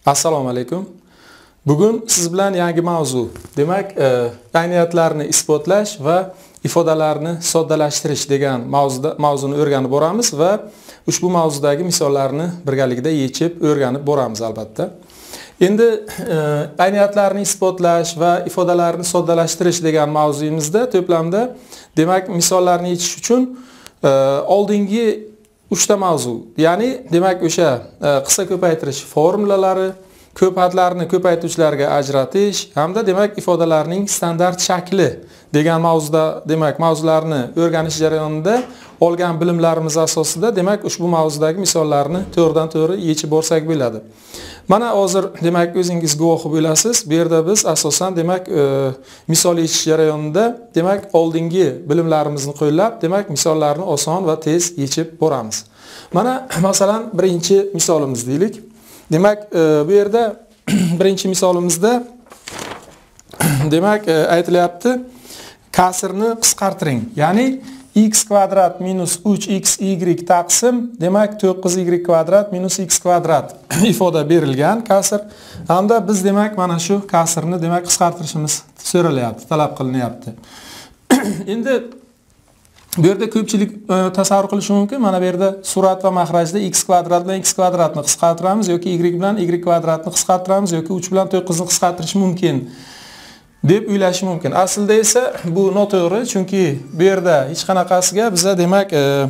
Assalomu alaykum. Bugun siz bilan yangi mavzu, demak, ayniyatlarni isbotlash va ifodalarni soddalashtirish degan mavzuni o'rganib boramiz va ushbu mavzudagi misollarni birgalikda yechib o'rganib boramiz albatta. Endi ayniyatlarni isbotlash va ifodalarni soddalashtirish degan mavzuyimizda to'plamda, demak, misollarni yechish uchun oldingi 3 ta mavzu, ya'ni demak o'sha qisqa ko'paytirish formulalari, ko'p hadlarni ko'paytuvchilarga ajratish hamda demak ifodalarning standart shakli degan mavzuda, demak, mavzularni o'rganish jarayonida olgan bilimlarimiz asosida, demak, ushbu mavzudagi misollarni to'g'ridan to'g'ri yechib borsak bo'ladi. Mana hozir demak o'zingiz guvohi bo'lasiz. Bu yerda biz asosan demak misol yechish jarayonida demak oldingi bilimlarimizni qo'llab, demak misollarni oson va tez yechib boramiz. Mana masalan birinchi misolimiz deylik. Demak bu yerda birinchi misolimizda demak aytilyapti, kasrni qisqartiring. Ya'ni x kvadrat minus 3xy taqsim demak 9y kvadrat minus x kvadrat ifoda berilgan kasr hamda biz demak mana shu kasrni demak qisqartirishimiz so'ralyapti, talab qilinyapti. Endi bu yerda ko'pchilik tasavvur qilishi mumkin, mana bu yerda surat va mahrajda x kvadrat bilan x kvadratni qisqartiramiz yoki y bilan y kvadratni qisqartiramiz yoki 3 bilan 9 ni qisqartirish mumkin deb o'ylashi mumkin. Aslida esa bu noto'g'ri, chunki bu yerda hech qanaqasiga biza demak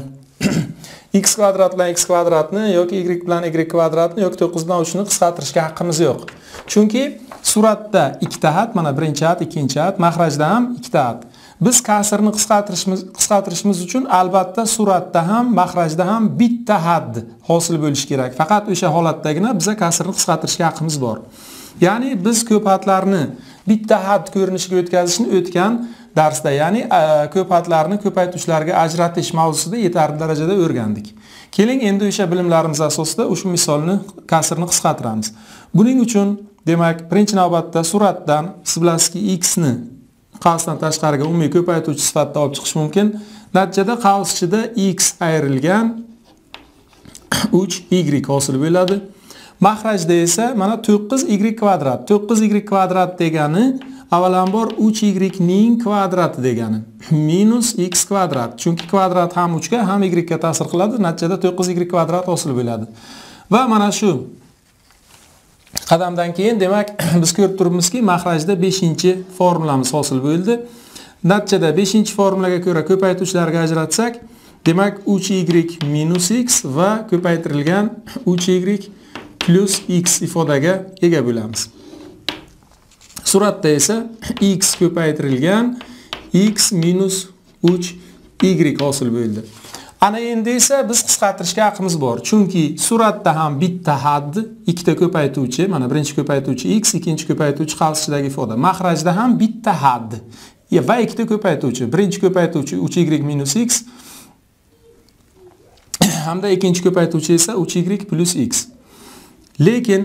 x kvadrat bilan x kvadratni yoki y bilan y kvadratni yoki 9 bilan 3 ni qisqartirishga haqqimiz yo'q. Chunki suratda ikkita had, mana birinchi had, ikkinchi had, mahrajda ham ikkita had. Biz kasrni qisqartirishimiz uchun albatta suratda ham, mahrajda ham bitta had hosil bo'lishi kerak. Faqat o'sha holatdagina biza kasrni qisqartirishga haqqimiz bor. Ya'ni biz ko'p hadlarni bitta had ko'rinishiga o'tkazishni o'tgan darsda, ya'ni ko'p hadlarni ko'paytuvchilarga ajratish mavzusida yetarli darajada o'rgandik. Keling endi o'sha bilimlarimiz asosida ushbu misolni kasrni qisqartiramiz. Buning uchun demak birinchi navbatda suratdan siz bilasizki x ni qavsdan tashqariga umumiy ko'paytuvchi sifatida olib chiqish mumkin. Natijada qavs ichida x ayrilgan 3y hosil bo'ladi. Mahrajda esa mana 9y kvadrat. 9y kvadrat degani avvalambor 3y ning kvadrati degani minus x kvadrat. Chunki kvadrat ham 3 ga ham y ga ta'sir qiladi. Natijada 9y kvadrat hosil bo'ladi. Va mana shu qadamdan keyin demak biz ko'rib turibmizki, mahrajda 5-formulamiz hosil bo'ldi. Natijada 5-formulaga ko'ra ko'paytuvchilarga ajratsak, demak 3y minus x va ko'paytirilgan 3y plus x ifodaga ega bo'lamiz. Suratda esa x ko'paytirilgan x minus 3y hosil bo'ldi. Ana endi esa biz qisqartirishga haqqimiz bor. Chunki suratda ham bitta had, ikkita ko'paytuvchi, mana birinchi ko'paytuvchi x, ikkinchi ko'paytuvchi qavs ichidagi ifoda. Mahrajda ham bitta had va ikkita ko'paytuvchi. Birinchi ko'paytuvchi 3y minus x hamda ikkinchi ko'paytuvchi esa 3y plus x. Lekin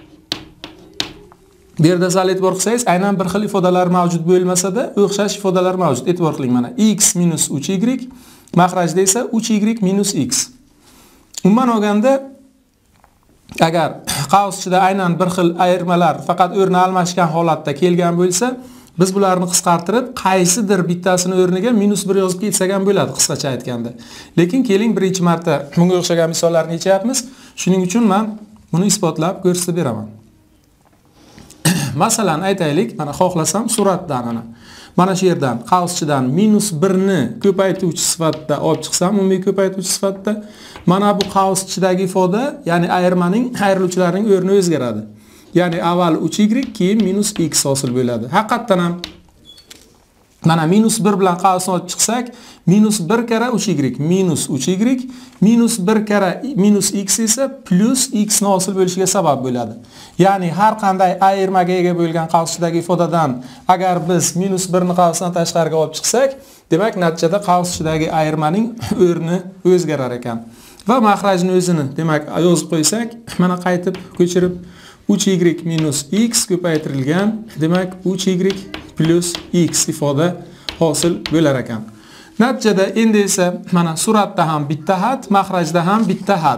bu yerda sal e'tibor qilsangiz, aynan bir xil ifodalar mavjud bo'lmasa-da, o'xshash ifodalar mavjud. E'tibor qiling, mana x minus 3y, mahrajda esa 3y minus x. Umuman olganda, agar qavs ichida aynan bir xil ayirmalar faqat o'rni almashgan holatda kelgan bo'lsa, biz bularni qisqartirib, qaysidir bittasini o'rniga -1 yozib ketsak ham bo'ladi, qisqacha aytganda. Lekin keling birinchi marta bunga o'xshagan misollarni yechyapmiz. Shuning uchun men buni isbotlab ko'rsatib beraman. Masalan aytaylik, mana xohlasam suratdan mana shu yerdan qavs ichidan -1 ni ko'paytuvchi sifatida olib chiqsam, umumiy ko'paytuvchi sifatida, mana bu qavs ichidagi ifoda, ya'ni ayirmaning, ayriluvchilarning o'rni o'zgaradi. Ya'ni avval 3y, keyin minus x hosil bo'ladi. Haqiqatan ham mana -1 bilan qavsni olib chiqsak, -1 kara 3y minus 3y minus 1 kara minus x esa plus x ni hosil bo'lishiga sabab bo'ladi. Ya'ni har qanday ayirmaga ega bo'lgan qavsidagi ifodadan agar biz -1 ni qavsdan tashqariga olib chiqsak, demak natijada qavs ichidagi ayirmaning o'rni o'zgarar ekan. Va mahrajni o'zini demak yozib qo'ysak, mana qaytib ko'chirib 3y minus x ko'paytirilgan demak 3y plus x ifoda hosil bo'lar ekan. Natijada endi esa mana suratda ham bitta had, mahrajda ham bitta had.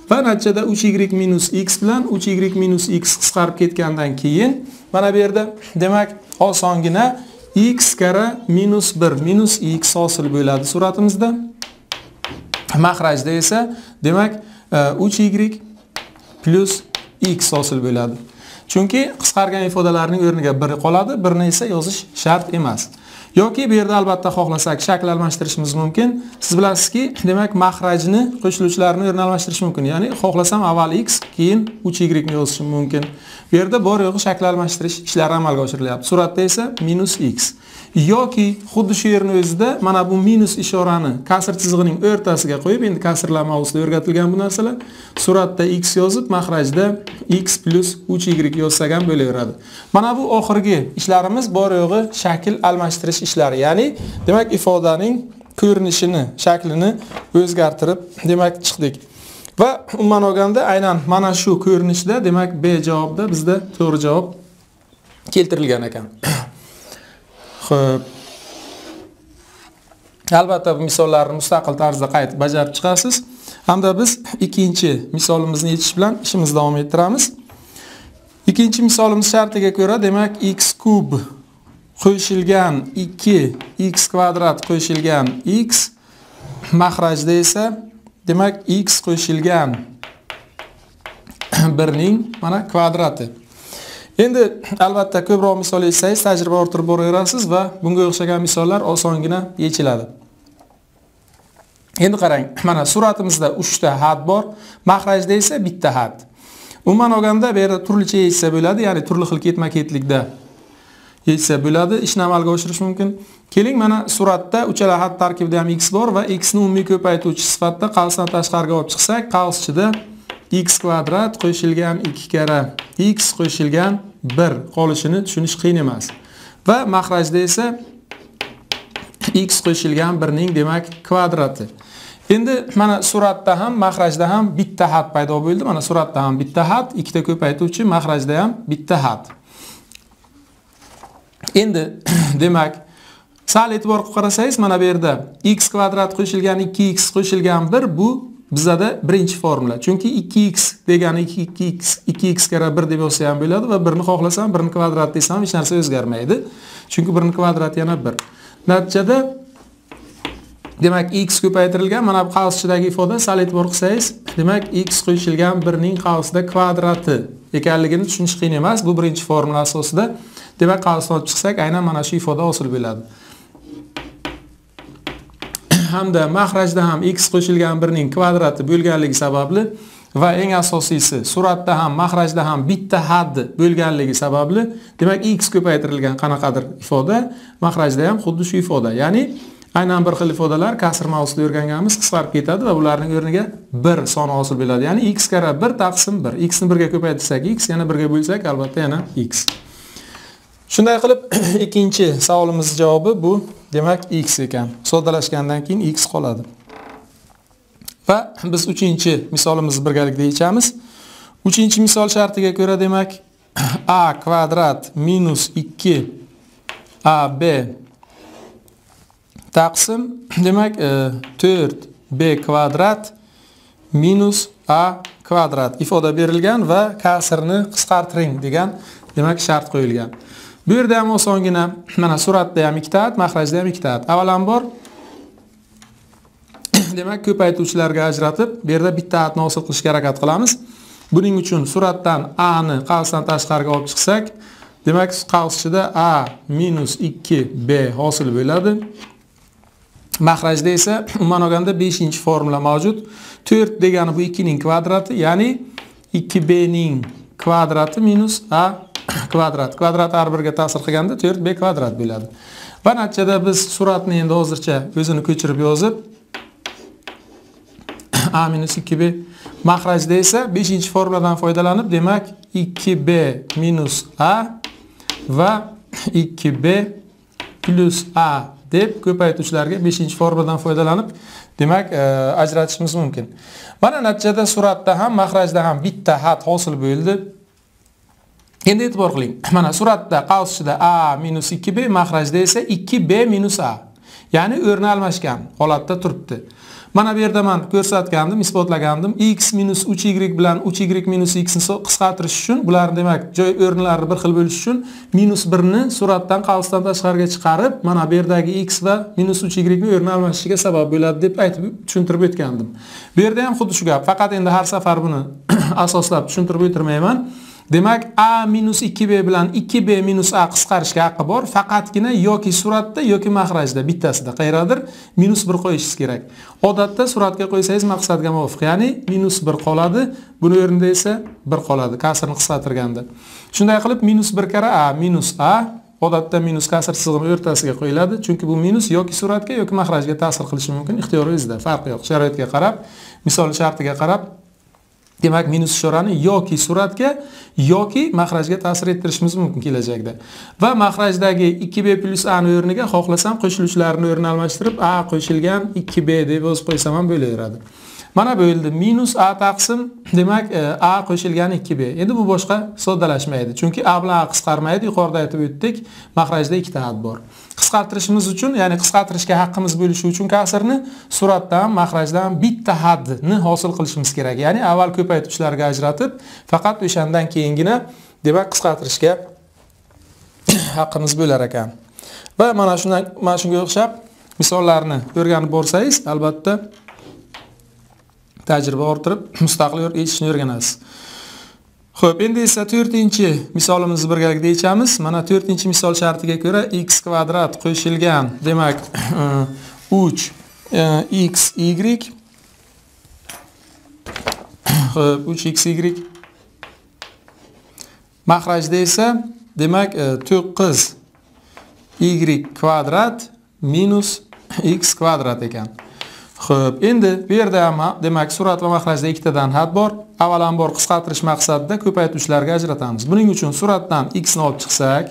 Va natijada 3y minus x bilan 3y minus x qisqarib ketgandan keyin mana bu yerda demak osongina x kara minus 1 minus x hosil bo'ladi suratimizda. Mahrajda esa demak 3y plus x hosil bo'ladi. Chunki qisqargan ifodalarning o'rniga 1 qoladi, 1 ni esa yozish shart emas. Yoki bu yerda albatta xohlasak shakl almashtirishimiz mumkin. Siz bilasizki, demak mahrajni qo'shiluvchilarni o'rni almashtirish mumkin. Ya'ni xohlasam avval x, keyin 3y ni yozishim mumkin. Bu yerda bor yo'g'i shakl almashtirish ishlari amalga oshirilyapti. Suratda esa minus x. Yoki xuddi shu yerning o'zida mana bu minus ishorani kasr chizig'ining o'rtasiga qo'yib, endi kasrlama usida o'rgatilgan bu narsalar. Suratda x yozib, mahrajda x plus 3y yozsak ham bo'laveradi. Mana bu oxirgi ishlarimiz bor yo'g'i shakl almashtirish ishlari. Ya'ni demak ifodaning ko'rinishini, shaklini o'zgartirib demak chiqdik. Va umuman olganda aynan mana shu ko'rinishda demak B javobda bizda to'g'ri javob keltirilgan ekan. Xo'p. Albatta bu misollarni mustaqil tarzda qaytib bajarib chiqasiz. Hamda biz ikkinchi misolimizni yechish bilan ishimizni davom ettiramiz. Ikkinchi misolimiz shartiga ko'ra demak x kub qo'shilgan 2 x kvadrat qo'shilgan x mahrajda esa demak x qo'shilgan 1 ning mana kvadrati. Endi albatta ko'proq misol yechsangiz tajriba orttirib boraverasiz va bunga o'xshagan misollar osongina yechiladi. Endi qarang, mana suratimizda 3 ta had bor, mahrajda esa bitta had. Umuman olganda bu yerda turlicha yechsa bo'ladi, ya'ni turli xil ketma-ketlikda yechsa bo'ladi, ishni amalga oshirish mumkin. Keling, mana suratda uchala had tarkibida ham x bor va x ni umumiy ko'paytuvchi sifatida qavsdan tashqariga olib chiqsak, qavs ichida x kvadrat qo'shilgan 2 kara x qo'shilgan 1 qolishini tushunish qiyin emas. Va mahrajda esa x qo'shilgan 1 ning demak kvadrati. Endi mana suratda ham, mahrajda ham bitta had paydo bo'ldi. Mana suratda ham bitta had, ikkita ko'paytuvchi, mahrajda ham bitta had. Endi demak sal e'tibor qilib qarasangiz, mana bu yerda x kvadrat qo'shilgan 2x qo'shilgan 1 bu bizada birinchi formula. Chunki 2x degani 2x kara 1 deb yozsa ham bo'ladi va 1 ni xohlasam 1 ni kvadrat desam hech narsa o'zgarmaydi. Chunki 1 ni kvadrati yana 1. Natijada demak x ko'paytirilgan, mana bu qavs ichidagi ifoda sal e'tibor qilsangiz, demak x qo'shilgan 1 ning qavsida kvadrati ekanligini tushunish qiyin emas. Bu birinchi formula asosida demak qavsdan olib chiqsak, aynan mana shu ifoda hosil bo'ladi. Hamda mahrajda ham x qo'shilgan 1 ning kvadrati bo'lganligi sababli va eng asosiysi suratda ham mahrajda ham bitta had bo'lganligi sababli demak x ko'paytirilgan qanaqadir ifoda, mahrajda ham xuddi shu ifoda. Ya'ni aynan bir xil ifodalar kasr mavzusida o'rganganmiz qisqarib ketadi va ularning o'rniga 1 soni hosil bo'ladi. Ya'ni x kara 1 taqsim 1. X ni 1 ga ko'paytirsak x, yana 1 ga bo'lsak albatta yana x. Shunday qilib ikkinchi savolimiz javobi bu demak x ekan. Soddalashgandan keyin x qoladi. Va biz 3-chi misolimizni birgalikda yechamiz. 3-chi misol shartiga ko'ra demak a kvadrat minus 2 ab taqsim demak 4b kvadrat minus a kvadrat ifoda berilgan va kasrni qisqartiring degan demak shart qo'yilgan. Bu yerda ham osongina mana suratda ham ikkita had, mahrajda ham ikkita had. Avvalambor demak ko'paytuvchilarga ajratib, bu yerda bitta hadni hosil qilishga harakat qilamiz. Buning uchun suratdan a ni qavsdan tashqariga olib chiqsak, demak qavs ichida a minus 2b hosil bo'ladi. Mahrajda esa umuman olganda 5-formula mavjud. 4 degani bu 2 ning kvadrati, ya'ni 2b ning kvadrati minus a kvadrat. Kvadrat har biriga ta'sir qilganda 4b kvadrat bo'ladi. Va natijada biz suratni endi hozircha o'zini ko'chirib yozib a minus 2b, mahrajda esa 5-formuladan foydalanib, demak 2b minus a va 2b plus a deb ko'paytuvchilarga 5-formuladan foydalanib, demak ajratishimiz mumkin. Mana natijada suratda ham, mahrajda ham bitta had hosil bo'ldi. Endi e'tibor qiling. Mana suratda qavs ichida a minus 2b, mahrajda esa 2b minus a. Ya'ni o'rni almashgan holatda turibdi. Mana bu yerda men ko'rsatgandim, isbotlagandim. X minus 3y bilan 3y minus x ni qisqartirish uchun, bularni demak, joy o'rinlarini bir xil bo'lish uchun minus 1 ni suratdan qavsdan tashqariga chiqarib, mana bu yerdagi x va minus 3y ni o'rni almashishiga sabab bo'ladi deb aytib tushuntirib o'tgandim. Bu yerda ham xuddi shu gap. Faqat endi har safar buni asoslab tushuntirib o'tirmayman. Demak, a minus 2b bilan 2b minus a qisqarishga haqqi bor. Faqatgina yoki suratda yoki mahrajda bittasida qayerdadir minus 1 qo'yishingiz kerak. Odatda suratga qo'ysangiz maqsadga muvofiq, ya'ni minus 1 qoladi. Buni o'rnida esa 1 qoladi, kasrni qisqartirganda. Shunday qilib minus 1 kara a minus a, odatda minus kasr sig'imi o'rtasiga qo'yiladi, chunki bu minus yoki suratga yoki mahrajga ta'sir qilishi mumkin. Ixtiyoringizda, farqi yo'q. Sharoitga qarab, misol shartiga qarab, demak minus ishorani yoki suratga yoki mahrajga ta'sir ettirishimiz mumkin kelajakda. Va mahrajdagi 2b plus a ni o'rniga xohlasam qo'shiluvchilarni o'rni almashtirib a qo'shilgan 2b deb yozib qo'ysam ham bo'laveradi. Mana bo'ldi. Minus a taqsim, demak a qo'shilgan 2b. Endi bu boshqa soddalashmaydi. Chunki a bilan a qisqarmaydi. Yuqorida aytib o'tdik, mahrajda ikkita had bor. Qisqartirishimiz uchun, ya'ni qisqartirishga haqqimiz bo'lishi uchun kasrni suratdan, mahrajdan bitta hadni hosil qilishimiz kerak. Ya'ni avval ko'paytuvchilarga ajratib, faqat o'shandan keyingina demak qisqartirishga haqqimiz bo'lar ekan. Va mana shunga o'xshab misollarni o'rganib borsangiz, albatta tajriba orttirib mustaqil yechishni o'rganasiz. Xo'p, endi esa 4-misolimizni birgalikda yechamiz. Mana 4-misol shartiga ko'ra x kvadrat qo'shilgan, demak 3xy xo'p, 3xy mahrajda esa demak 9y kvadrat minus x kvadrat ekan. Xo'p, endi bu yerda ham demak surat va mahrajda ikkitadan had bor. Avvalambor qisqartirish maqsadida ko'paytuvchilarga ajratamiz. Buning uchun suratdan x ni olib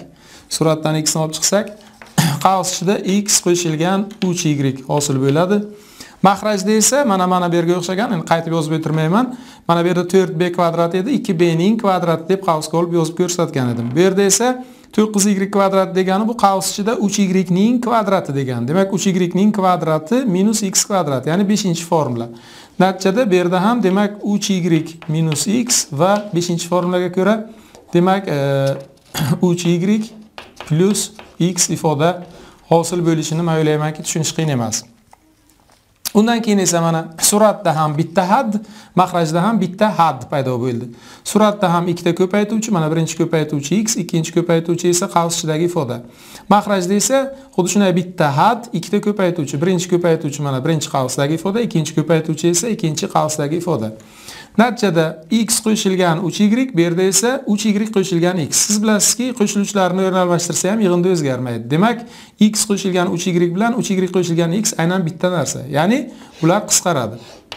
chiqsak, qavs ichida x qo'shilgan 3y hosil bo'ladi. Mahrajda esa mana bu yerga o'xshagan, endi qaytib yozib o'tirmayman. Mana bu yerda 4b kvadrat edi, 2b ning kvadrati deb qavsga olib yozib ko'rsatgan edim. Bu yerda esa 9y kvadrat degani bu qavs ichida 3y ning kvadrati degani. Demak 3y ning kvadrati minus x kvadrat, ya'ni 5-formula. Natijada bu yerda ham demak 3y minus x va 5-formulaga ko'ra demak 3y plus x ifoda hosil bo'lishini men o'ylaymanki tushunish qiyin emas. Undan keyin esa mana suratda ham bitta had, mahrajda ham bitta had paydo bo'ldi. Suratda ham ikkita ko'paytuvchi, mana birinchi ko'paytuvchi x, ikkinchi ko'paytuvchi esa qavs ichidagi ifoda. Mahrajda esa xuddi shunday bitta had, ikkita ko'paytuvchi, birinchi ko'paytuvchi mana birinchi qavsdagi ifoda, ikkinchi ko'paytuvchi esa ikkinchi qavsdagi ifoda. Natijada x qo'shilgan 3y, bu yerda esa 3y qo'shilgan x. Siz bilasizki, qo'shiluvchilarni o'rni almashtirsa ham yig'inda o'zgarmaydi. Demak, x qo'shilgan 3y bilan 3y qo'shilgan x aynan bitta narsa. Ya'ni bular qisqaradi.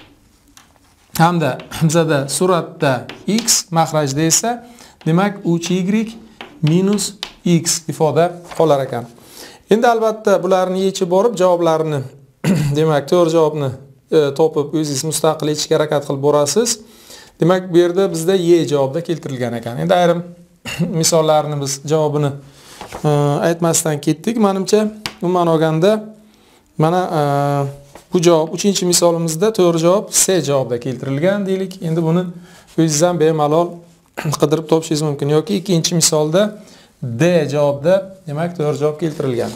Hamda bizada suratda x, mahrajda esa demak 3y minus x ifoda qolar ekan. Endi albatta bularni yechib borib javoblarini demak to'g'ri javobni topib o'zingiz mustaqil yechishga harakat qilib borasiz. Demak, bu yerda bizda Y javobda keltirilgan ekan. Endi ayrim misollarni biz javobini aytmasdan ketdik. Menimcha, umuman olganda mana bu javob 3-misolimizda to'g'ri javob C javobda keltirilgan deylik. Endi buni o'zingiz ham bemalol qidirib topishingiz mumkin yoki 2-misolda D javobda demak to'g'ri javob keltirilgan.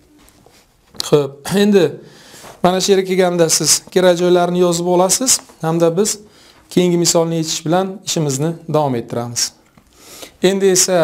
Xo'p, endi mana shu yerga kelganda siz kerak joylarni yozib olasiz hamda biz keyingi misolni yechish bilan ishimizni davom ettiramiz. Endi esa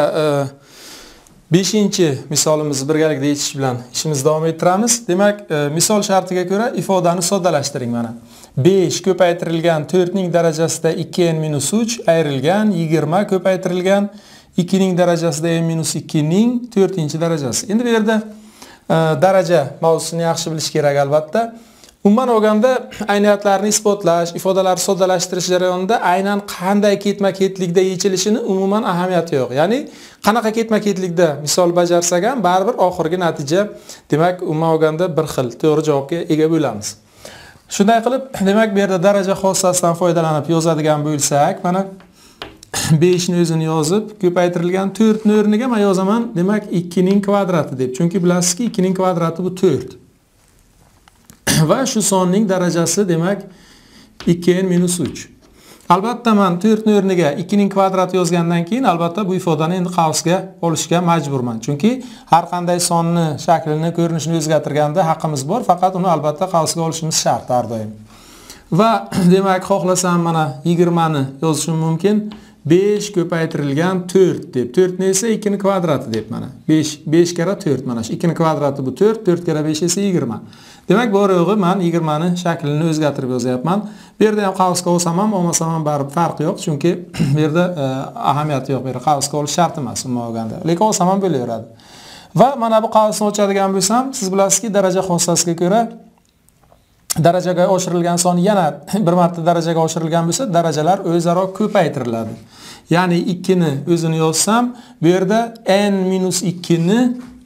5-misolimizni birgalikda yechish bilan ishimizni davom ettiramiz. Demak, misol shartiga ko'ra ifodani soddalashtiring mana. 5 ko'paytirilgan 4 ning darajasida 2n minus 3 ayrilgan 20 ko'paytirilgan 2 ning darajasida n minus 2 ning 4-darajasi. Endi bu yerda daraja mavzusini yaxshi bilish kerak albatta. Umuman olganda ayniyatlarni isbotlash, ifodalarni soddalashtirish jarayonida aynan qanday ketma-ketlikda yechilishini umuman ahamiyati yo'q. Ya'ni qanaqa ketma-ketlikda misol bajarsak ham baribir oxirgi natija demak umuman olganda bir xil to'g'ri javobga ega bo'lamiz. Shunday qilib, demak bu yerda daraja xossasidan foydalanib yozadigan bo'lsak, mana 5 ni o'zini yozib, ko'paytirilgan 4 ni o'rniga men yozaman, demak 2 ning kvadrati deb. Chunki bilasizki 2 ning kvadrati bu 4. va shu sonning darajasi demak 2n minus 3. Albatta men 4 ning o'rniga 2 ning kvadrati yozgandan keyin albatta bu ifodani endi qavsga olishga majburman. Chunki har qanday sonni shaklini, ko'rinishini o'zgartirganda haqqimiz bor, faqat uni albatta qavsga olishimiz shart har doim. Va demak xohlasam mana 20 ni yozishim mumkin. 5 ko'paytirilgan 4 deb. 4 ne esa 2 ning kvadrati deb mana. 5 kara 4 mana. 2 ning kvadrati bu 4, 4 kara 5 esa 20. Demak, bu yo'g'i men 20 ni shaklini o'zgartirib yozyapman. Bu yerda ham qavsga olsam ham, olmasam ham baribir farqi yo'q, chunki bu yerda ahamiyati yo'q. Bu yerda qavsga olish shart emas umuman olganda. Lekin olsam ham bo'laveradi. Va mana bu qavsni ochadigan bo'lsam, siz bilasizki, daraja xossasiga ko'ra darajaga oshirilgan son yana bir marta darajaga oshirilgan bo'lsa, darajalar o'zaro ko'paytiriladi. Ya'ni 2 ni o'zini yozsam, bu yerda n-2 ni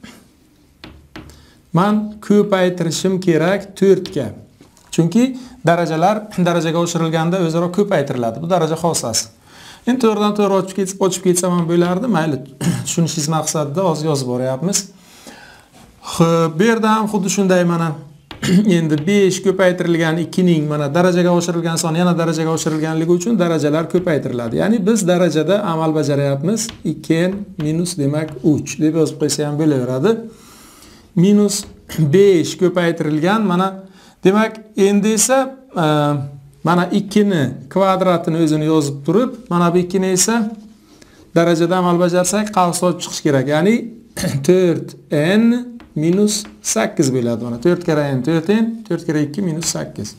men ko'paytirishim kerak 4 ga. Chunki darajalar darajaga oshirilganda o'zaro ko'paytiriladi. Bu daraja xossasi. Endi to'g'ridan to'g'ri ochib ketsam ham bo'lardi, mayli. Tushunishingiz maqsadida hozir yozib boryapmiz. Xo'p, bu yerda ham xuddi shunday mana endi 5 ko'paytirilgan 2 ning mana darajaga oshirilgan son yana darajaga oshirilganligi uchun darajalar ko'paytiriladi. Ya'ni biz darajada amal bajaryapmiz. 2n minus demak 3 deb yozib qo'ysa ham bo'laveradi. Minus 5 ko'paytirilgan mana demak endi esa mana 2 ni kvadratini o'zini yozib turib, mana bu 2 ni esa darajada amal bajarsak qavs ochib chiqish kerak. Ya'ni 4n minus 8 bo'ladi. Mana 4 kara n 4n, 4 kara 2 minus 8.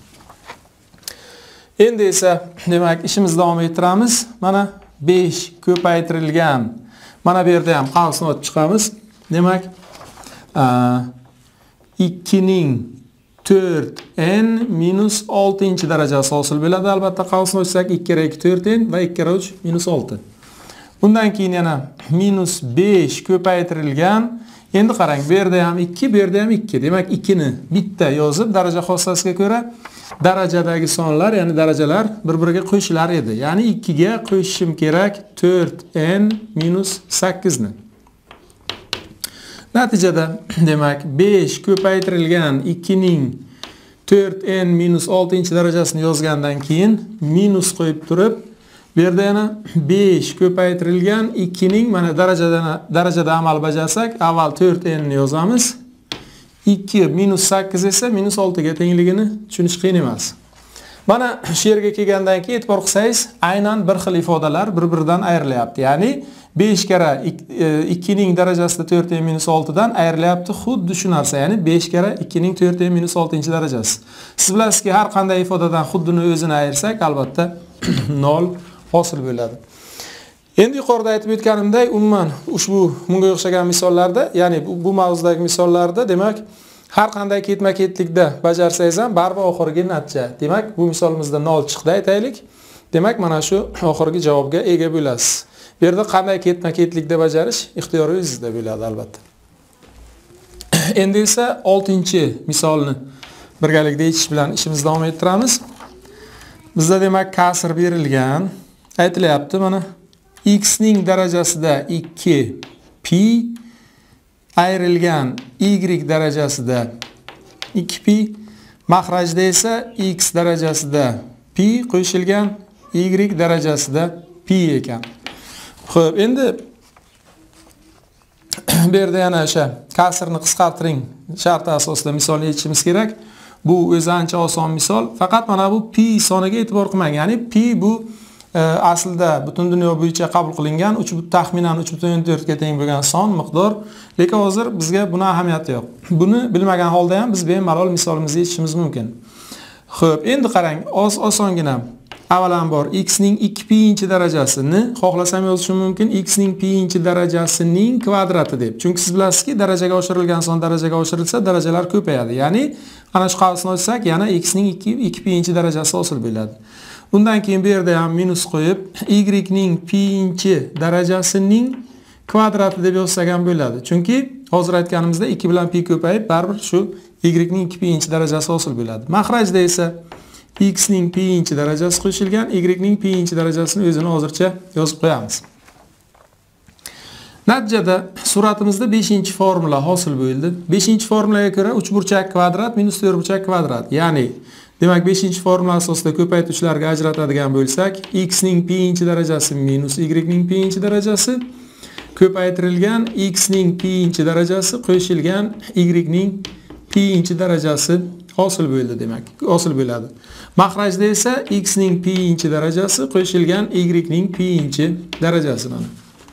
Endi esa demak ishimizni davom ettiramiz. Mana 5 ko'paytirilgan. Mana bu yerda ham qavsni ochib chiqamiz. Demak 2 ning 4n minus 6 darajasi hosil bo'ladi. Albatta qavsni ochsak 2 kara 2 4n va 2 kara 3 minus 6. Bundan keyin yana minus 5 ko'paytirilgan. Endi qarang, bu yerda ham 2, bu yerda ham 2. Demak 2 ni bitta yozib, daraja xossasiga ko'ra darajadagi sonlar, ya'ni darajalar bir-biriga qo'shilar edi. Ya'ni 2 ga qo'shishim kerak 4n minus 8 ni. Natijada demak 5 ko'paytirilgan 2 ning 4n minus 6 darajasini yozgandan keyin minus qo'yib turib, bu yerda yana 5 ko'paytirilgan 2 ning mana darajada amal bajarsak, avval 4n ni yozamiz. 2 minus 8 esa minus 6 ga tengligini tushunish qiyin emas. Mana shu yerga kelgandan keyin e'tibor qilsangiz, aynan bir xil ifodalar bir-biridan ayrilyapti. Ya'ni 5 kara 2 ning darajasida 4n minus 6 dan ayrilyapti. Xuddi shu narsa, ya'ni 5 kara 2 ning 4n minus 6 darajasi. Siz bilasizki, har qanday ifodadan xuddini o'zini ayirsak, albatta 0 hosil bo'ladi. Endi yuqorida aytib o'tganimdek, umuman ushbu bunga o'xshagan misollarda, ya'ni bu mavzudagi misollarda demak har qanday ketma-ketlikda bajarsangiz ham baribir oxirgi natija. Demak, bu misolimizda 0 chiqdi aytaylik. Demak, mana shu oxirgi javobga ega bo'lasiz. Bu yerda qanday ketma-ketlikda bajarish ixtiyoriy o'zingizda bo'ladi albatta. Endi esa 6-misolni birgalikda yechish bilan ishimizni davom ettiramiz. Bizda demak kasr berilgan. Aytilyapti mana x ning darajasida 2 pi ayrilgan y darajasida 2 pi, mahrajda esa x darajasida pi qo'shilgan y darajasida pi ekan. Xo'p, endi bu yerda yana o'sha kasrni qisqartiring sharti asosida misolni yechishimiz kerak. Bu o'zi ancha oson misol, faqat mana bu pi soniga e'tibor qilmang. Ya'ni pi bu aslida butun dunyo bo'yicha qabul qilingan taxminan 3.4 ga teng bo'lgan son miqdor, lekin hozir bizga buni ahamiyati yo'q. Buni bilmagan holda ham biz bemalol misolimizni yechishimiz mumkin. Xo'p, endi qarang, osongina. Avvalambor x ning 2 darajasini xohlasam yozishim mumkin x ning pi darajasining kvadrati deb. Chunki siz bilasizki, darajaga oshirilgan son darajaga oshirilsa, darajalar ko'payadi. Ya'ni ana shu qavsni ochsak, yana x ning 2 darajasi hosil bo'ladi. Bundan keyin bu yerda ham minus qo'yib, y ning pi darajasining kvadrati deb yozsak ham bo'ladi. Chunki hozir aytganimizda 2 bilan pi ko'payib, baribir shu y ning 2 darajasi hosil bo'ladi. Mahrajda esa x ning pi darajasi qo'shilgan, y ning pi darajasini o'zini hozircha yozib qo'yamiz. Natijada suratimizda 5-formula hosil bo'ldi. 5-formulaga ko'ra 3 burchak kvadrat minus 4 burchak kvadrat. Ya'ni demak 5-formula asosida ko'paytuvchilarga ajratadigan bo'lsak, x ning p darajasi minus y ning p darajasi ko'paytirilgan x ning p darajasi qo'shilgan y ning p darajasi hosil bo'ldi demak. Hosil bo'ladi. Mahrajda esa x ning p darajasi qo'shilgan y ning p darajasi mana.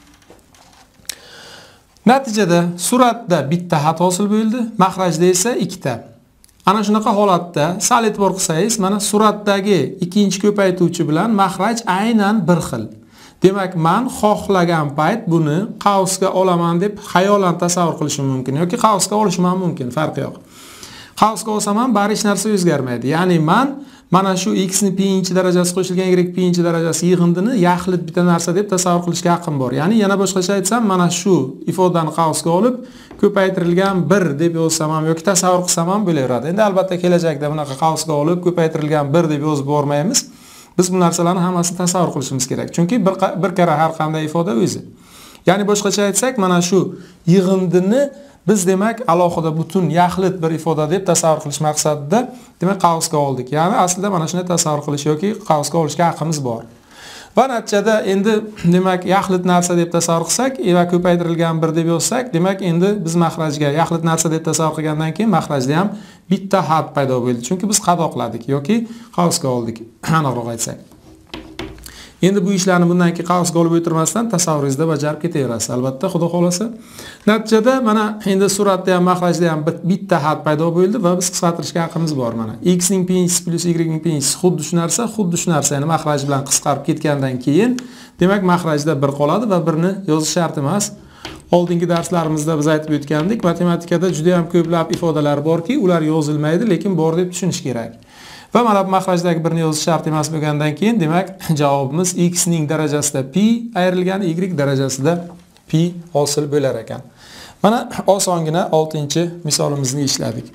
Natijada suratda bitta xat hosil bo'ldi, mahrajda esa ikkita. Ana shunaqa holatda sal e'tibor qilsangiz, mana suratdagi ikkinchi ko'paytuvchi bilan mahraj aynan bir xil. Demak, men xohlagan payt buni qavsga olaman deb xayolan tasavvur qilishim mumkin yoki qavsga olishim ham mumkin, farqi yo'q. Qavsga olsam ham bari hech narsa o'zgarmaydi. Ya'ni men mana shu x ning p darajasi qo'shilgan y p darajasi yig'indini yaxlit bitta narsa deb tasavvur qilishga haqqim bor. Ya'ni yana boshqacha aytsam, mana shu ifodani qavsga olib ko'paytirilgan 1 deb yozsam ham yoki tasavvur qilsam ham bo'laveradi. Endi albatta kelajakda bunaqa qavsga olib ko'paytirilgan 1 deb yozib bormaymiz. Biz bu narsalarni hammasini tasavvur qilishimiz kerak. Chunki bir kara har qanday ifoda o'zi. Ya'ni boshqacha aytsak, mana shu yig'indini biz demak alohida butun yaxlit bir ifoda deb tasavvur qilish maqsadida demak qavsga oldik. Ya'ni aslida mana shunday tasavvur qilish yoki qavsga olishga haqqimiz bor. Va natijada endi demak yaxlit narsa deb tasavvur qilsak va ko'paytirilgan 1 deb yozsak, demak endi biz mahrajga yaxlit narsa deb tasavvur qilgandan keyin mahrajda ham bitta xat paydo bo'ldi. Chunki biz qadoqladik yoki qavsga oldik, aniqroq aytsak. Endi bu ishlarni bundan keyin qavsga olib o'tirmasdan tasavvuringizda bajarib ketaverasiz, albatta, xudo xolasa. Natijada mana endi suratda ham mahrajda ham bitta xat paydo bo'ldi va biz qisqartirishga haqqimiz bor mana. X ning p+ plus y ning p xuddi shu narsa, ya'ni mahraj bilan qisqarib ketgandan keyin demak mahrajda 1 qoladi va 1 ni yozish shart emas. Oldingi darslarimizda biz aytib o'tgandik, matematikada juda ham ko'plab ifodalar borki, ular yozilmaydi, lekin bor deb tushunish kerak. Va mana bu mahrajdagi 1 ni yozish shart emas bo'lgandan keyin demak javobimiz x ning darajasida p ayrilgan y darajasida p hosil bo'lar ekan. Mana osongina 6-misolimizni ishladik.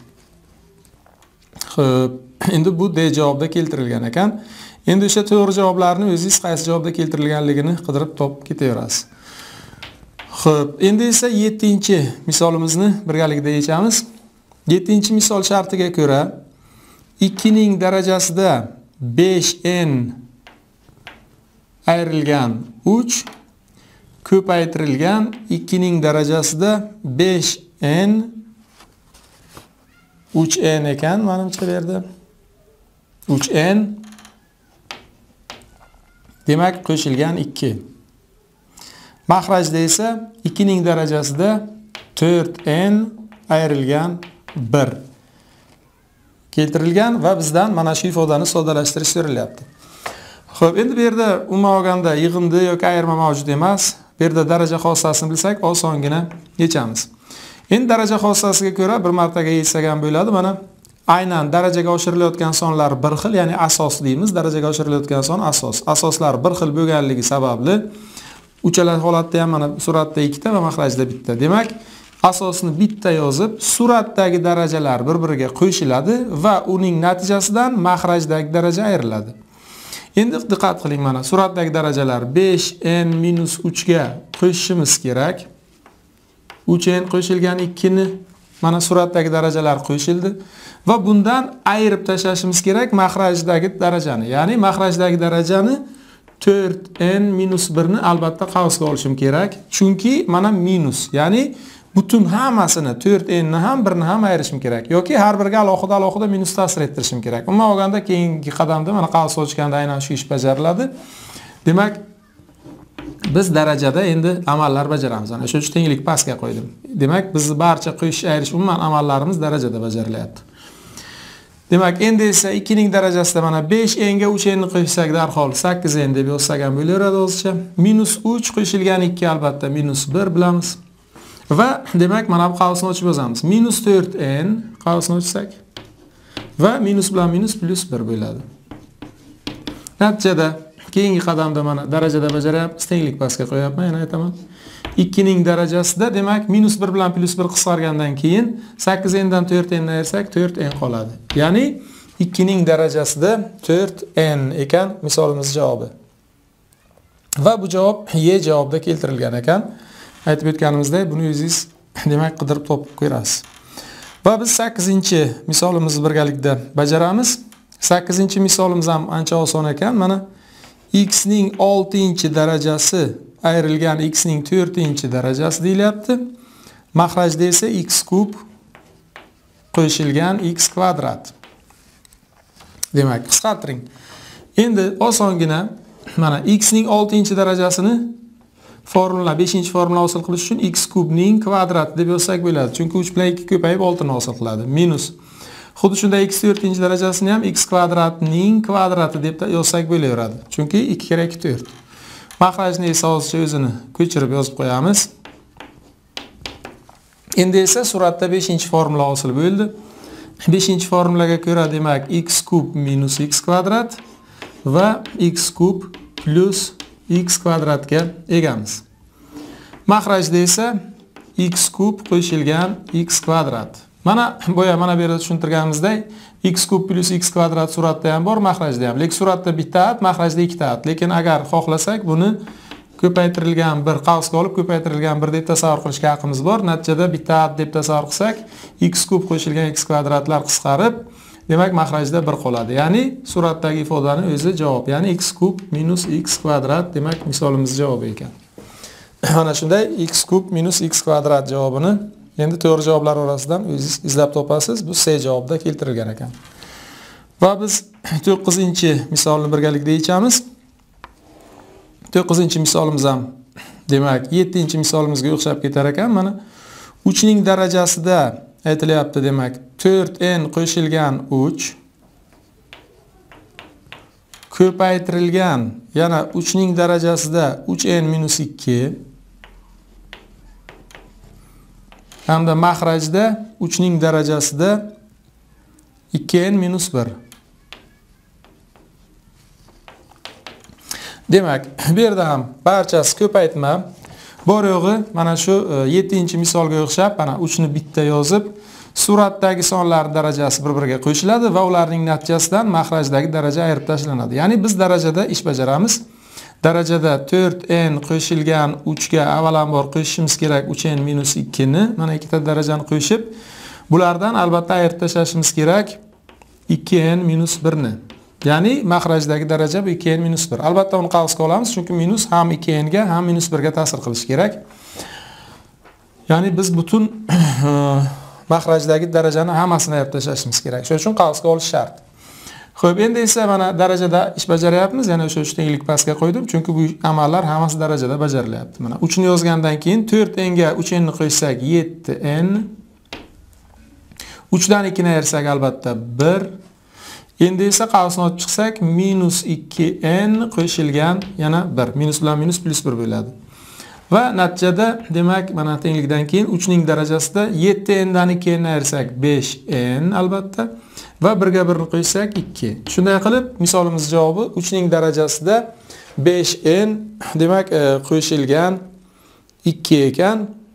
Xo'p, endi bu D javobda keltirilgan ekan. Endi o'sha to'g'ri javoblarni o'zingiz qaysi javobda keltirilganligini qidirib topib ketaverasiz. Xo'p, endi esa 7-misolimizni birgalikda yechamiz. 7-misol shartiga ko'ra 2 ning darajasida 5n ayrilgan 3 ko'paytirilgan 2 ning darajasida 5n 3n ekan, menimcha bu yerda 3n demak qo'shilgan 2. Mahrajda esa 2 ning darajasida 4n ayrilgan 1 keltirilgan va bizdan mana shu ifodani soddalashtirish so'ralyapti. Xo'p, endi bu yerda umuman olganda yig'indi yoki ayirma mavjud emas. Bu yerda daraja xossasini bilsak, osongina yechamiz. Endi daraja xossasiga ko'ra bir martaga yechsak ham bo'ladi. Mana aynan darajaga oshirilayotgan sonlar bir xil, ya'ni asos deymiz. Darajaga oshirilayotgan son asos. Asoslar bir xil bo'lganligi sababli uchala holatda ham mana suratda ikkita va mahrajda bitta. Demak, asosni bitta yozib, suratdagi darajalar bir-biriga qo'shiladi va uning natijasidan mahrajdagi daraja ayriladi. Endi diqqat qiling, mana suratdagi darajalar 5n-3 ga qo'shishimiz kerak. 3n qo'shilgan 2 ni mana suratdagi darajalar qo'shildi va bundan ayirib tashlashimiz kerak mahrajdagi darajani. Ya'ni mahrajdagi darajani 4n-1 ni albatta qavsga olishim kerak. Chunki mana minus, ya'ni butun hammasini 4n ni ham 1 ni ham ayirishim kerak yoki har biriga alohida minus ta'sir ettirishim kerak. Umuman olganda keyingi qadamda mana qavs ochganda aynan shu ish bajariladi. Demak, biz darajada endi amallar bajaramiz. Ana shu uchun tenglik pastga qo'ydim. Demak, bizni barcha qo'shish ayirish umuman amallarimiz darajada bajarilyapti. Demak, endi esa 2 ning darajasida mana 5n ga 3n ni qo'shsak darhol 8n deb yozsak ham bo'laveradi o'zicha. -3 qo'shilgan 2 albatta -1 bilamiz. Va demak mana bu qavsni ochib yozamiz. -4n qavsni ochsak va minus bilan minus plus 1 bo'ladi. Natijada keyingi qadamda mana darajada bajaryapmiz, tenglik pastga qo'yapman, yana aytaman. 2 ning darajasida demak -1 bilan +1 qisqargandan keyin 8n dan 4n ni ayirsak 4n qoladi. Ya'ni 2 ning darajasida 4n ekan misolimiz javobi. Va bu javob Y javobda keltirilgan ekan. aytib o'tganimizdek, buni o'zingiz demak qidirib topib ko'rasiz. Va biz 8-misolimizni birgalikda bajaramiz. 8-misolimiz ham ancha oson ekan. Mana x ning 6-darajasi ayrilgan x ning 4-darajasi deyilyapti. Mahrajda esa x kub qo'shilgan x kvadrat. Demak, qisqartiring. Endi osongina mana x ning 6-darajasini formula 5-formula hosil qilish uchun x kubning kvadrati deb yozsak bo'ladi. Chunki 3 bilan 2 ko'payib 6 ni hosil qiladi. Minus. Xuddi shunday x 4-darajasini ham x kvadratning kvadrati deb yozsak bo'laveradi. Chunki 2 kere 2 4. Mahrajni esa hozircha o'zini ko'chirib yozib qo'yamiz. Endi esa suratda 5-formula hosil bo'ldi. 5-formulaga ko'ra demak x kub minus x kvadrat va x kub plus x kvadratga egamiz. Mahrajda esa x kub qo'shilgan x kvadrat. Mana bu yerda tushuntirganimizdek x kub plus x kvadrat suratda ham bor, mahrajda ham. Lekin suratda bitta at, mahrajda ikkita at. Lekin agar xohlasak buni ko'paytirilgan bir qavsga olib ko'paytirilgan bir deb tasavvur qilishga haqqimiz bor. Natijada bitta at deb tasavvur qilsak, x kub qo'shilgan x kvadratlar qisqarib, demak mahrajda 1 qoladi. Ya'ni suratdagi ifodaning o'zi javob. Ya'ni x kub minus x kvadrat demak misolimiz javobi ekan. Mana shunday x kub minus x kvadrat javobini endi to'g'ri javoblar orasidan o'zingiz izlab topasiz. Bu C javobda keltirilgan ekan. Va biz 9-misolni birgalikda yechamiz. 9-misolimiz ham demak 7-misolimizga o'xshab ketar ekan. Mana 3 ning darajasida aytilyapti demak 4n qo'shilgan 3 ko'paytirilgan yana 3 ning darajasida 3n minus 2 hamda mahrajda 3 ning darajasida 2n minus 1. Demak, bu yerda ham barchasi ko'paytma. Bor yo'g'i mana shu 7-misolga o'xshab, mana 3 ni bitta yozib, suratdagi sonlar darajasi bir-biriga qo'shiladi va ularning natijasidan mahrajdagi daraja ayirib tashlanadi. Ya'ni biz darajada ish bajaramiz. Darajada 4n qo'shilgan 3 ga avvalambor qo'shishimiz kerak 3n minus 2 ni. Mana ikkita darajani qo'shib, bulardan albatta ayirib tashlashimiz kerak 2n minus 1 ni. Ya'ni mahrajdagi daraja bu 2n minus 1. Albatta uni qavsga olamiz, chunki minus ham 2n ga ham minus 1 ga ta'sir qilishi kerak. Ya'ni biz butun mahrajdagi darajani hammasini ayirib tashlashimiz kerak. Shuning uchun qavsga olish shart. Xo'p, endi esa mana darajada ish bajaryapmiz. Yana o'sha 3 tenglik pastga qo'ydim, chunki bu amallar hammasi darajada bajarilyapti. Mana 3 ni yozgandan keyin 4n ga 3n ni qo'shsak 7n. 3 dan 2 ni ayirsak albatta 1. Endi esa qavsni olib chiqsak minus 2n qo'shilgan yana 1. Minus bilan minus plus 1 bo'ladi. Va natijada demak mana tenglikdan keyin 3 ning darajasida 7n dan 2n ni ayirsak 5n albatta va 1 ga 1 ni qo'shsak 2. Shunday qilib misolimiz javobi 3 ning darajasida 5n demak qo'shilgan 2 ekan.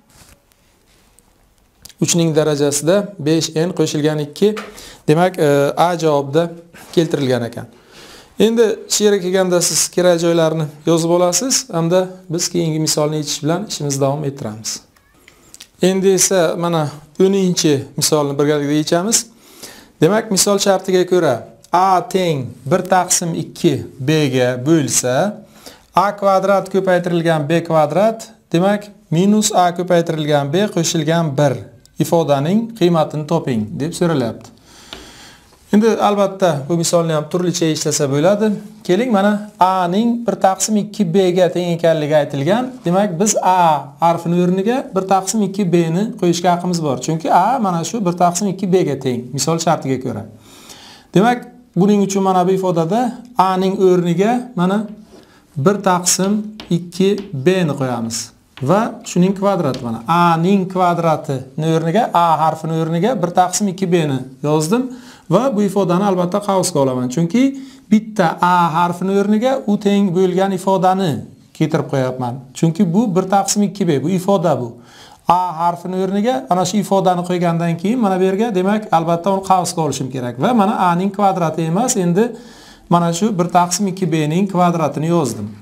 3 ning darajasida 5n qo'shilgan 2 demak A javobda keltirilgan ekan. Endi she'rga kelganda siz kerak joylarni yozib olasiz hamda biz keyingi misolni yechish bilan ishimizni davom ettiramiz. Endi esa mana 10-misolni birgalikda yechamiz. Demak, misol shartiga ko'ra A teng 1 taqsim 2 B ga bo'lsa, A kvadrat ko'paytirilgan B kvadrat, demak, minus A ko'paytirilgan B qo'shilgan 1 ifodaning qiymatini toping deb so'ralyapti. Endi albatta bu misolni ham turlicha ishlasa bo'ladi. Keling, mana A ning 1 taqsim 2 B ga teng ekanligi aytilgan. Demak, biz A harfini o'rniga 1 taqsim 2 B ni qo'yishga haqqimiz bor. Chunki A mana shu 1 taqsim 2 B ga teng, misol shartiga ko'ra. Demak, buning uchun mana bu ifodada A ning o'rniga mana 1 taqsim 2 B ni qo'yamiz. Va shuning kvadrati mana A ning kvadratini o'rniga A harfini o'rniga 1 taqsim 2 B ni yozdim. Va bu ifodani albatta qavsga olaman. Chunki bitta A harfini o'rniga u teng bo'lgan ifodani keltirib qo'yapman. Chunki bu 1 taqsim 2 B, bu ifoda bu. A harfini o'rniga ana shu ifodani qo'ygandan keyin mana bu yerga demak albatta uni qavsga olishim kerak. Va mana A ning kvadrati emas, endi mana shu 1 taqsim 2 B ning kvadratini yozdim.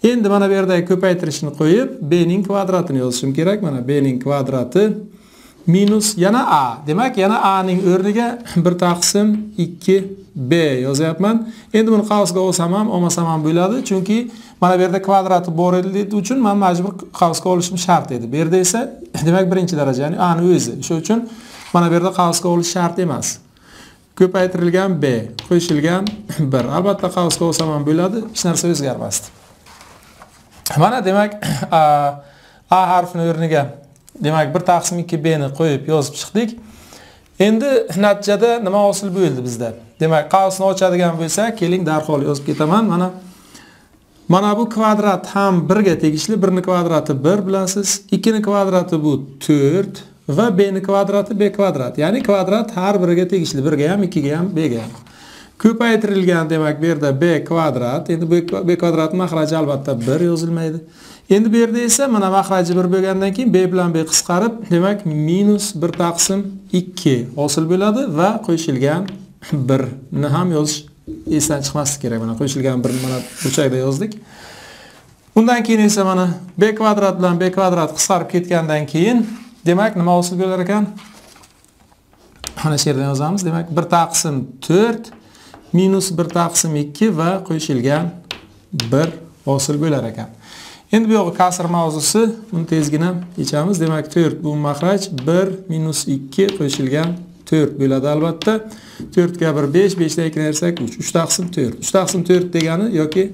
Endi mana bu yerdagi ko'paytirishni qo'yib, b ning kvadratini yozishim kerak. Mana b ning kvadrati minus yana a. Demak, yana a ning o'rniga 1 taqsim 2b yozyapman. Endi buni qavsga olsam ham, olmasam ham bo'ladi, chunki mana bu yerda kvadrati bor edi uchun men majbur qavsga olishim shart edi. Bu yerda esa demak birinchi daraja, ya'ni a ning o'zi. Shuning uchun mana bu yerda qavsga olish shart emas. Ko'paytirilgan b, qo'shilgan 1. Albatta qavsga olsam ham bo'ladi, hech narsa o'zgarmasdi. Mana demak a harfini o'rniga demak 1 taqsim 2b ni qo'yib yozib chiqdik. Endi natijada nima hosil bo'ldi bizda? Demak, qavsni ochadigan bo'lsak, keling darhol yozib ketaman. Mana bu kvadrat ham 1 ga tegishli. 1 ning kvadrati 1 bilasiz. 2 ning kvadrati bu 4 va b ning kvadrati b kvadrat. Ya'ni kvadrat har biriga tegishli. 1 ga ham, 2 ga ham, b ga ham. Ko'paytirilgan demak bu yerda b kvadrat. Endi b kvadrat mahraji albatta 1 yozilmaydi. Endi bu yerda esa mana mahraji 1 bo'lgandan keyin b bilan b qisqarib, demak minus 1 taqsim 2 hosil bo'ladi va qo'shilgan 1 ni ham yozish esdan chiqmasligi kerak. Mana qo'shilgan 1 ni mana burchakda yozdik. Undan keyin esa mana b kvadrat bilan b kvadrat qisqarib ketgandan keyin demak nima hosil bo'lar ekan? Mana shu yerdan yozamiz. Demak 1 taqsim 4 minus 1 taqsim 2 va qo'shilgan 1 hosil bo'lar ekan. Endi bu yo'g'i kasr mavzusi, buni tezgina yechamiz. Demak 4 bu mahraj 1 minus 2 qo'shilgan 4 bo'ladi albatta. 4 ga 1 5, 5 dan 2 ayirsak 3. 3 taqsim 4. 3 taqsim 4 degani yoki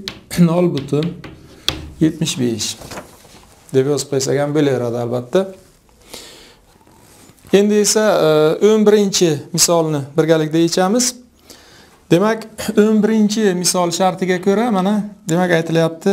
0,75 deb yozib qo'ysak ham bo'laveradi albatta. Endi esa 11-misolni birgalikda yechamiz. Demak, 11-misol shartiga ko'ra mana demak aytilyapti.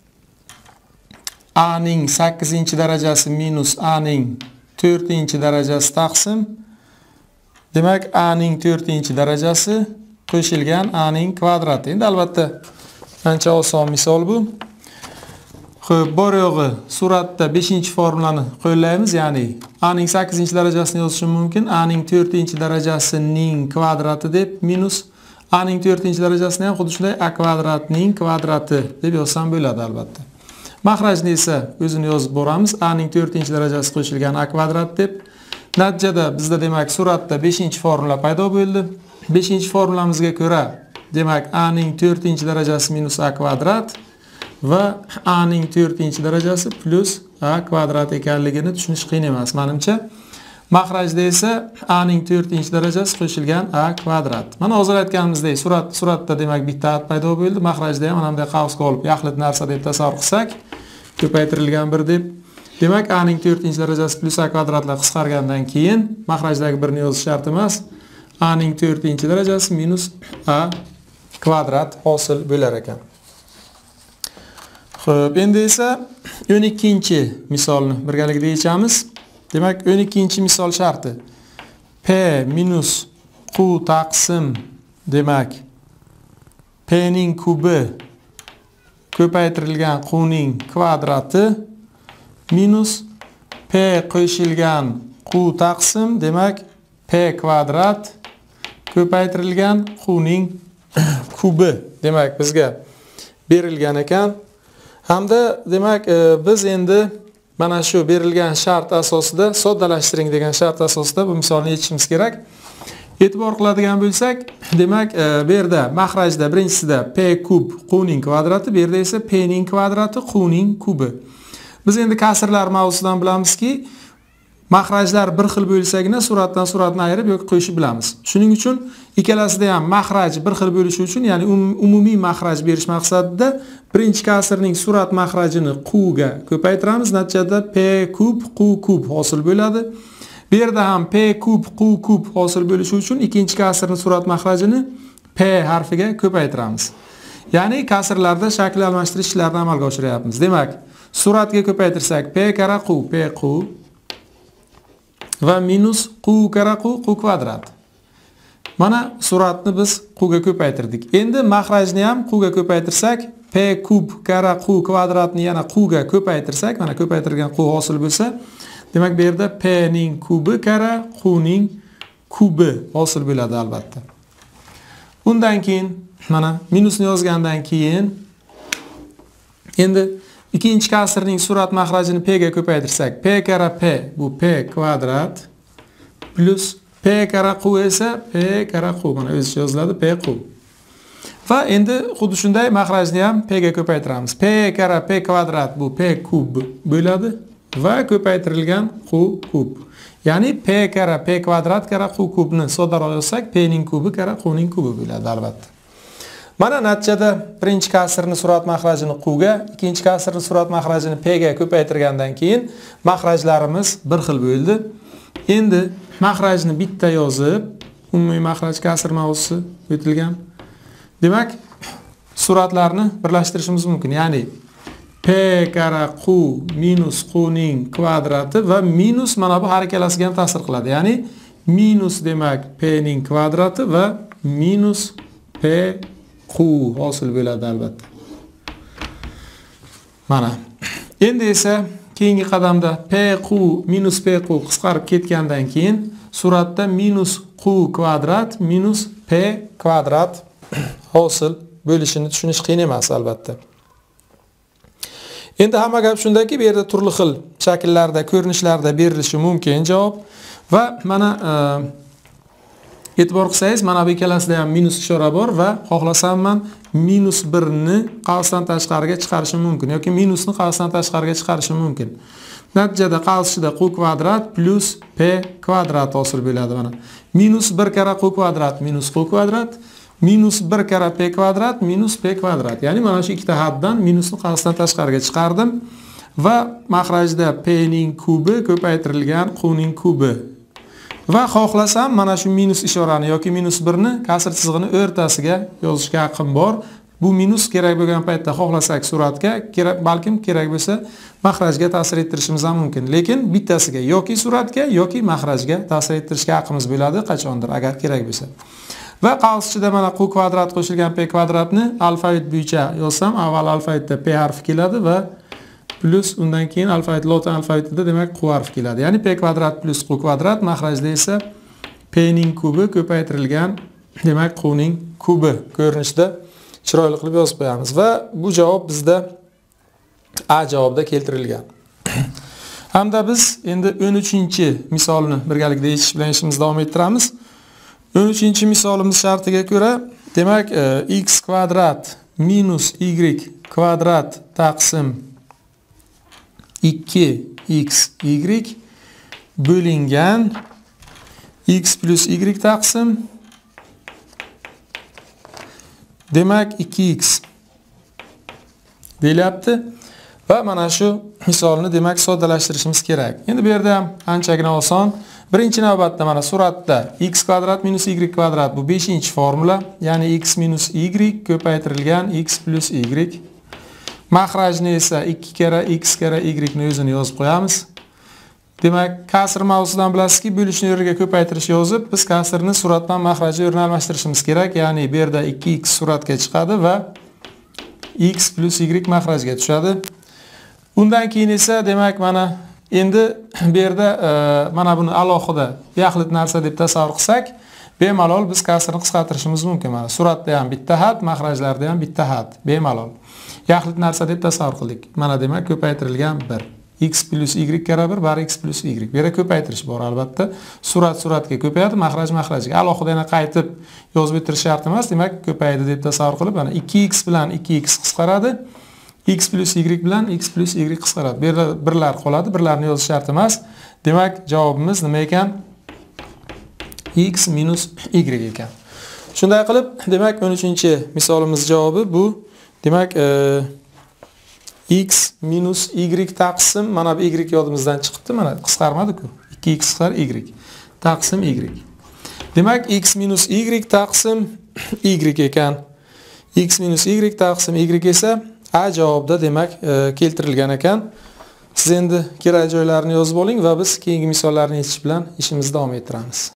A ning 8-darajasi minus A ning 4-darajasi taqsim. Demak, A ning 4-darajasi qo'shilgan A ning kvadrati. Endi albatta ancha oson misol bu. Xo'p, bor yo'g'i suratda 5-formulani qo'llaymiz, ya'ni A ning 8-darajasini yozishim mumkin. A ning 4-darajasining kvadrati deb minus A ning 4-darajasini ham xuddi shunday A kvadratning kvadrati deb yozsam bo'ladi albatta. Mahrajni esa o'zini yozib boramiz. A ning 4-darajasi qo'shilgan A kvadrat deb. Natijada bizda demak suratda 5-formula paydo bo'ldi. 5-formulamizga ko'ra demak A ning 4-darajasi minus A kvadrat va A ning 4-darajasi plus A kvadrat ekanligini tushunish qiyin emas menimcha. Mahrajda esa A ning 4-darajasi qo'shilgan A kvadrat. Mana hozir aytganimizdek suratda demak bitta ad paydo bo'ldi. Mahrajda ham mana bunday qavsga olib yaxlit narsa deb tasavvur qilsak, ko'paytirilgan 1 deb. Demak, A ning 4-darajasi plus A kvadratlar qisqargandan keyin mahrajdagi 1 ni yozish shart emas. A ning 4-darajasi minus A kvadrat hosil bo'lar ekan. Xo'p, endi esa 12-misolni birgalikda yechamiz. Demak, 12-misol sharti P minus Q taqsim demak P ning kubi ko'paytirilgan Q ning kvadrati minus P qo'shilgan Q taqsim demak P kvadrat ko'paytirilgan Q ning kubi demak bizga berilgan ekan. Hamda demak biz endi mana shu berilgan shart asosida soddalashtiring degan shart asosida bu misolni yechishimiz kerak. E'tibor qiladigan bo'lsak, demak bu yerda mahrajda birinchisida P kub Q ning kvadrati, bu yerda esa P ning kvadrati Q ning kubi. Biz endi kasrlar mavzusidan bilamizki, mahrajlar bir xil bo'lsagina suratdan suratni ayirib yoki qo'shib bilamiz. Shuning uchun ikkalasida ham mahraj bir xil bo'lishi uchun, ya'ni umumiy mahraj berish maqsadida birinchi kasrning surat mahrajini Q ga ko'paytiramiz. Natijada P kub Q kub hosil bo'ladi. Bu yerda ham P kub Q kub hosil bo'lishi uchun ikkinchi kasrning surat mahrajini P harfiga ko'paytiramiz. Ya'ni kasrlarda shakl almashtirish ishlarini amalga oshiryapmiz. Demak, suratga ko'paytirsak P kara Q P Q va minus Q kara Q Q kvadrat. Mana suratni biz Q ga ko'paytirdik. Endi mahrajni ham Q ga ko'paytirsak, P kub kara Q kvadratni yana Q ga ko'paytirsak, mana ko'paytirgan Q hosil bo'lsa, demak bu yerda P ning kubi kara Q ning kubi hosil bo'ladi albatta. Undan keyin mana minusni yozgandan keyin Endi ikkinchi kasrning surat mahrajini p ga ko'paytirsak, p kara p bu p kvadrat plus p kara q esa p kara q. Mana o'zicha yoziladi p q. Va endi xuddi shunday mahrajni ham p ga ko'paytiramiz. P kara p kvadrat bu p kub bo'ladi va ko'paytirilgan q kub. Ya'ni p kara p kvadrat kara q kubni soddaroq yozsak, p ning kubi kara q ning kubi bo'ladi albatta. Mana natijada birinchi kasrni surat mahrajini q ga, ikkinchi kasrni surat mahrajini p ga ko'paytirgandan keyin mahrajlarimiz bir xil bo'ldi. Endi mahrajni bitta yozib, umumiy mahraj kasr mavzusi o'tilgan. Demak, suratlarni birlashtirishimiz mumkin. Ya'ni p kara q minus q ning kvadrati va minus mana bu har ikkalasiga ham ta'sir qiladi. Ya'ni minus demak p ning kvadrati va minus p q hosil bo'ladi albatta. Mana. Endi esa keyingi qadamda p q minus p q qisqarib ketgandan keyin suratda minus q kvadrat minus p kvadrat hosil bo'lishini tushunish qiyin emas albatta. Endi hamma gap shundaki, bu yerda turli xil shakllarda, ko'rinishlarda berilishi mumkin javob va mana e'tibor qilsangiz, mana bu ikkalasida ham minus ishora bor va xohlasam men minus 1 ni qavsdan tashqariga chiqarishim mumkin yoki minusni qavsdan tashqariga chiqarishim mumkin. Natijada qavsida q kvadrat plus p kvadrat hosil bo'ladi mana. Minus 1 kara q kvadrat minus q kvadrat minus 1 kara p kvadrat minus p kvadrat. Ya'ni mana shu ikkita haddan minusni qavsdan tashqariga chiqardim va mahrajda p ning kubi ko'paytirilgan q ning kubi. Va xohlasam mana shu minus ishorani yoki minus 1 ni kasr chizig'ini o'rtasiga yozishga haqqim bor. Bu minus kerak bo'lgan paytda xohlasak suratga, balkim kerak bo'lsa mahrajga ta'sir ettirishimiz ham mumkin. Lekin bittasiga yoki suratga yoki mahrajga ta'sir ettirishga haqqimiz bo'ladi qachondir agar kerak bo'lsa. Va qavs ichida mana q kvadrat qo'shilgan p kvadratni alfavit bo'yicha yozsam, avval alfavitda p harfi keladi va plus undan keyin alfavit lotin alfavitida demak q harfi keladi. Ya'ni p kvadrat plus q kvadrat, mahrajda esa p ning kubi ko'paytirilgan demak q ning kubi ko'rinishda chiroyli qilib yozib qo'yamiz va bu javob bizda A javobda keltirilgan. Hamda biz endi 13-misolni birgalikda yechish bilan ishimizni davom ettiramiz. 13-misolimiz shartiga ko'ra, demak x kvadrat minus y kvadrat taqsim 2xy bo'lingan x plus y taqsim demak 2x deyilyapti va mana shu misolni demak soddalashtirishimiz kerak. Endi bu yerda ham anchagina oson. Birinchi navbatda mana suratda x kvadrat minus y kvadrat bu 5-formula, ya'ni x minus y ko'paytirilgan x plus y. Mahrajni esa 2 kara x kara y ni o'zini yozib qo'yamiz. Demak, kasr mavzusidan bilasizki, bo'lishni o'rniga ko'paytirish yozib, biz kasrni suratdan mahrajga o'rni almashtirishimiz kerak. Ya'ni bu yerda 2x suratga chiqadi va x plus y mahrajga tushadi. Undan keyin esa demak mana endi bu yerda mana buni alohida yaxlit narsa deb tasavvur qilsak, bemalol biz kasrni qisqartirishimiz mumkin. Mana suratda ham bitta had, mahrajlarda ham bitta had, bemalol. Yaxlit narsa deb tasavvur qildik. Mana demak ko'paytirilgan 1. X plus y kara 1 bar x plus y. Bu yerda ko'paytirish bor albatta. Suratga ko'payadi, mahrajga. Alohida yana qaytib yozib o'tirish shart emas. Demak, ko'paydi deb tasavvur qilib, mana 2x bilan 2x qisqaradi. X plus y bilan x plus y qisqaradi. Bu yerda birlar qoladi, birlarni yozish shart emas. Demak, javobimiz nima ekan? X minus y ekan. Shunday qilib, demak 13-misolimiz javobi bu. Demak, x minus y taqsim, mana bu y yodimizdan chiqibdi, mana qisqarmadi-ku. 2x qisqar y taqsim y. Demak, x minus y taqsim y ekan. X minus y taqsim y esa A javobda demak keltirilgan ekan. Siz endi kerak joylarini yozib oling va biz keyingi misollarni yechish bilan ishimizni davom ettiramiz.